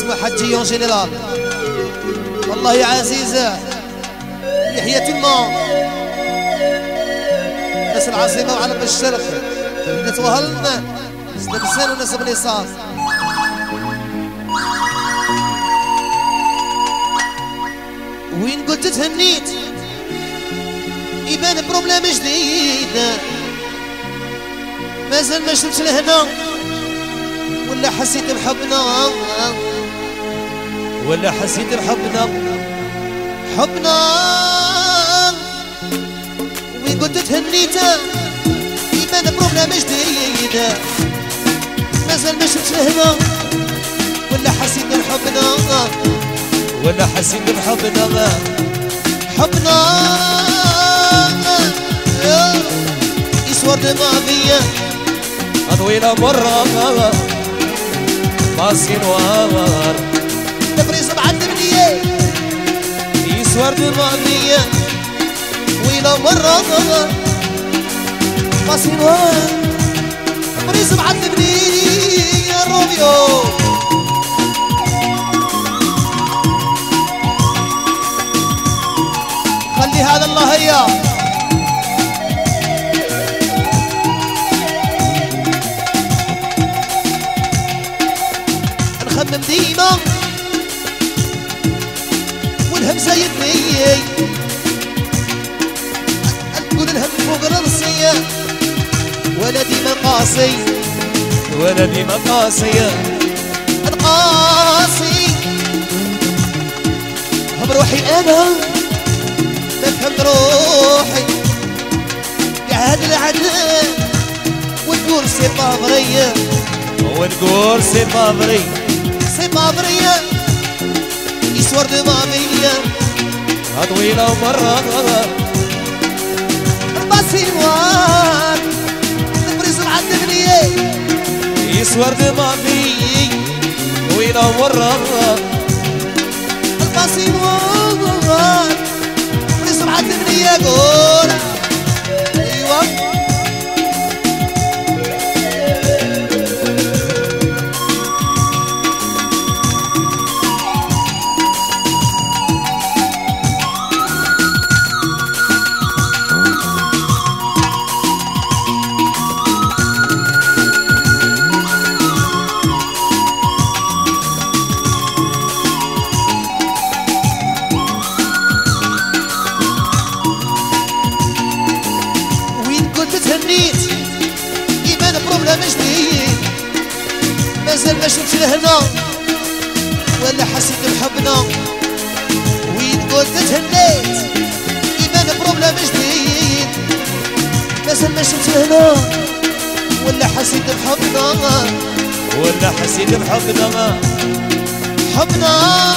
اسمه حجي جنرال. والله يا عزيزة لحية الماء ناس العاصمة وعلم الشرق نتوهلنا نسبسان ونسب الإصاص. وين قلت تهنيت يبان بروبليم جديد، مازال ما شفتش لهنا ولا حسيت بحبنا، ولا حسيت بحبنا حبنا. وين قلت تهنيت يبان بروبليم جديد، مازال ما شفتش لهنا ولا حسيت بحبنا، ولا حسيت بحبنا حبنا. يسور دماغي طويلة مرة باصي نوار تبريز معلمني يسور دماغي طويلة مرة باصي نوار تبريز معلمني يا روميو. خلي هذا الله هيا نخمم ديما والهم زايدني، تقول الهم فوق راسي ولا ديما قاسي، ولا ديما قاسي القاسي بروحي انا ما فهمت روحي قاعد العدل ونقول سي بافري، ونقول سي بافري سي بافري يسور دماغي طويلة ومرة الباسي نوار تبريز معلمني يسور دماغي طويلة ومرة الباسي نوار تبريز معلمني يا قول ايوه. تهنيت يبان بروبليم جديد، مازال ما شفتش لهنا ولا حسيت بحبنا. وين قلت تهنيت يبان بروبليم جديد، مازال ما شفتش لهنا ولا حسيت بحبنا، ولا حسيت بحبنا حبنا.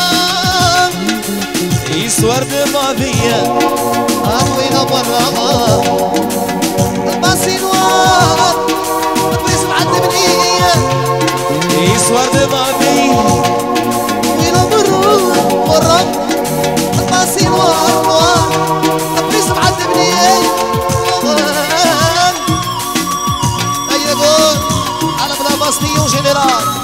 يسور دماغي طويلة برا الباسي نوار تبريز معلمني يسور دماغي طويلة برا الباسي نوار تبريز معلمني هيا قول على بلا باستيون جنرال.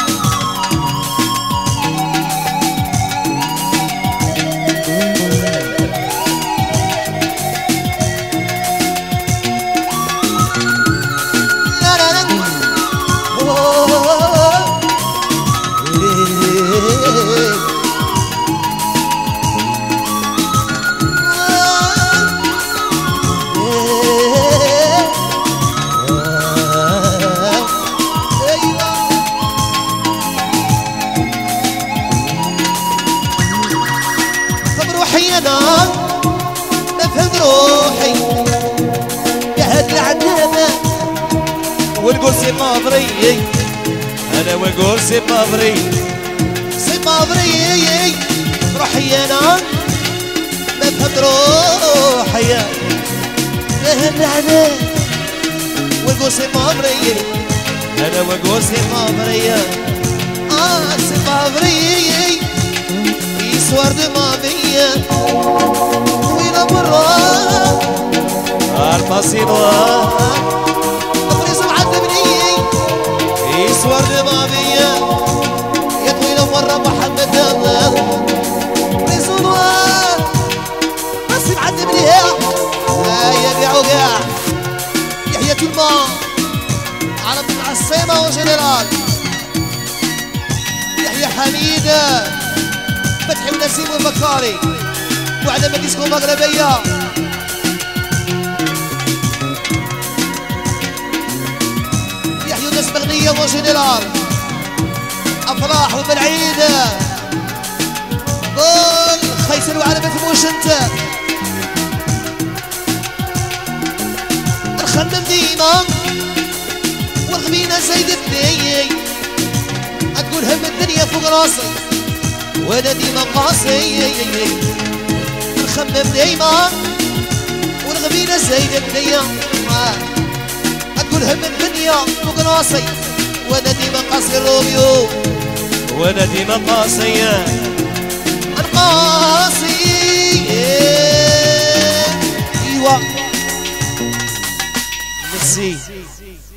انا ما فهمت روحي قاعد العذابة ونقول سي بافري انا ونقول سي بافري سي بافري روحي انا ما فهمت روحي قاعد العذاب ونقول سي بافري انا ونقول سي بافري سي بافري يسور دماغي طويلة برا الباسي نوار تبريز معذبني يسور دماغي يا طويلة مرة محمد جنرال يحيى حميد فتحي ونسيم والبكاري وعلى مديسكو المغربية يحيى وناس مغنية وجنرال أفراح وبالعيد خيسر وعلى مفموش انت نخمم ديما والغبينة زايد الدنيا تقول هم الدنيا فوق راسي وانا ديما قاسي نخمم ديما والغبينة زايد الدنيا تقول هم الدنيا فوق راسي وانا ديما قاسي روميو وانا ديما قاسي القاسي ايوا ميرسي